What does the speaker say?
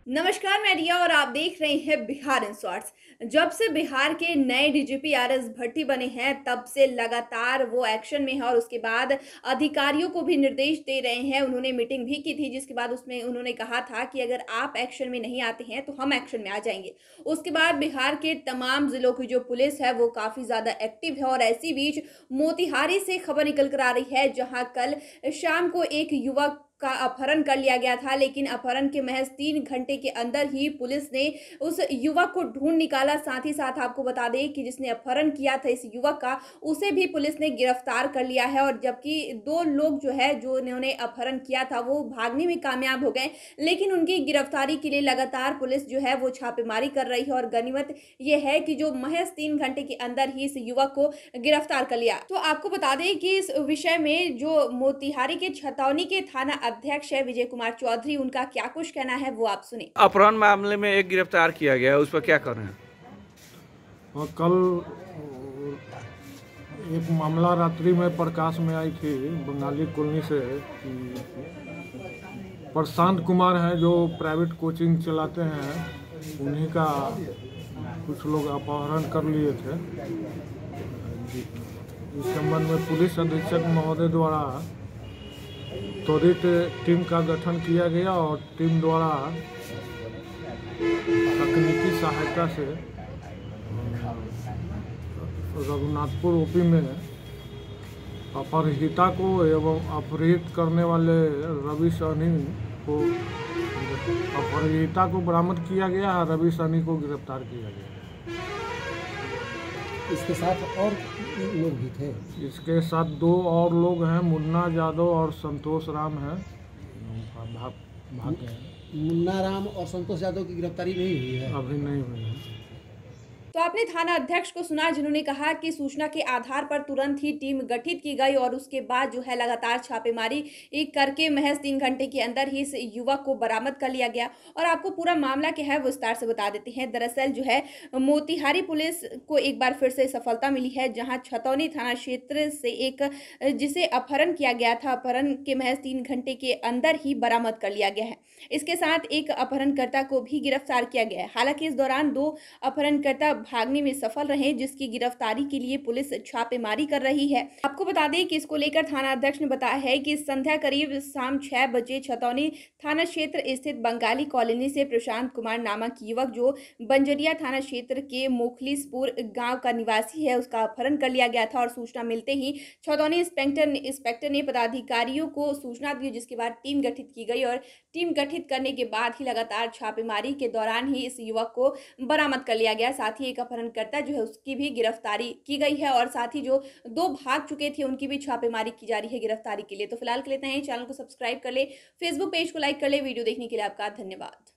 नमस्कार, मैं रिया और आप देख रहे हैं बिहार इन शॉर्ट्स। जब से बिहार के नए डीजीपी आरएस भट्टी बने हैं तब से लगातार वो एक्शन में है और उसके बाद अधिकारियों को भी निर्देश दे रहे हैं। उन्होंने मीटिंग भी की थी जिसके बाद उसमें उन्होंने कहा था कि अगर आप एक्शन में नहीं आते हैं तो हम एक्शन में आ जाएंगे। उसके बाद बिहार के तमाम जिलों की जो पुलिस है वो काफी ज्यादा एक्टिव है और ऐसी बीच मोतिहारी से खबर निकल कर आ रही है जहां कल शाम को एक युवक का अपहरण कर लिया गया था, लेकिन अपहरण के महज 3 घंटे के अंदर ही पुलिस ने उस युवक को ढूंढ निकाला। साथ ही साथ आपको बता दें कि जिसने अपहरण किया था इस युवक का, उसे भी पुलिस ने गिरफ्तार कर लिया है। और जबकि 2 लोग जो है जो इन्होंने अपहरण किया था वो भागने में कामयाब हो गए, लेकिन उनकी गिरफ्तारी के लिए लगातार पुलिस जो है वो छापेमारी कर रही है। और गनीमत ये है कि जो महज 3 घंटे के अंदर ही इस युवक को गिरफ्तार कर लिया। तो आपको बता दें कि इस विषय में जो मोतिहारी के छतौनी के थाना अध्यक्ष है विजय कुमार चौधरी, उनका क्या कुछ कहना है वो आप सुने। अपहरण मामले में एक गिरफ्तार किया गया है, उस पर क्या कर रहे हैं? और कल एक मामला रात्रि में प्रकाश में आई थी बंगाली कॉलोनी से कि प्रशांत कुमार हैं जो प्राइवेट कोचिंग चलाते हैं, उन्हीं का कुछ लोग अपहरण कर लिए थे। इस संबंध में पुलिस अधीक्षक महोदय द्वारा त्वरित टीम का गठन किया गया और टीम द्वारा तकनीकी सहायता से रघुनाथपुर ओपी में अपहृता को एवं अपहृत करने वाले रवि सहनी को अपहृता को बरामद किया गया है। रवि सहनी को गिरफ्तार किया गया। इसके साथ और लोग भी थे। इसके साथ 2 और लोग हैं, मुन्ना यादव और संतोष राम हैं। भाग गए। मुन्ना राम और संतोष यादव की गिरफ्तारी नहीं हुई है, अभी नहीं हुई है। तो आपने थाना अध्यक्ष को सुना जिन्होंने कहा कि सूचना के आधार पर तुरंत ही टीम गठित की गई और उसके बाद जो है लगातार छापेमारी करके महज 3 घंटे के अंदर ही इस युवक को बरामद कर लिया गया। और आपको पूरा मामला क्या है विस्तार से बता देते हैं। दरअसल जो है मोतिहारी पुलिस को एक बार फिर से सफलता मिली है, जहां छतौनी थाना क्षेत्र से एक जिसे अपहरण किया गया था, अपहरण के महज 3 घंटे के अंदर ही बरामद कर लिया गया है। इसके साथ एक अपहरणकर्ता को भी गिरफ्तार किया गया है। हालांकि इस दौरान 2 अपहरणकर्ता भागने में सफल रहे, जिसकी गिरफ्तारी के लिए पुलिस छापेमारी कर रही है। आपको बता दें कि इसको लेकर थाना अध्यक्ष ने बताया है कि संध्या करीब शाम 6 बजे छतौनी थाना क्षेत्र स्थित बंगाली कॉलोनी से प्रशांत कुमार नामक युवक जो बंजरिया थाना क्षेत्र के मोखलीसपुर गांव का निवासी है, उसका अपहरण कर लिया गया था। और सूचना मिलते ही छतौनी इंस्पेक्टर ने पदाधिकारियों को सूचना दी, जिसके बाद टीम गठित की गई। और टीम गठित करने के बाद ही लगातार छापेमारी के दौरान ही इस युवक को बरामद कर लिया गया। साथ ही एक अपहरणकर्ता जो है उसकी भी गिरफ्तारी की गई है और साथ ही जो 2 भाग चुके थे उनकी भी छापेमारी की जा रही है गिरफ्तारी के लिए। तो फिलहाल के लिए इतना ही। चैनल को सब्सक्राइब कर ले, फेसबुक पेज को लाइक कर ले। वीडियो देखने के लिए आपका धन्यवाद।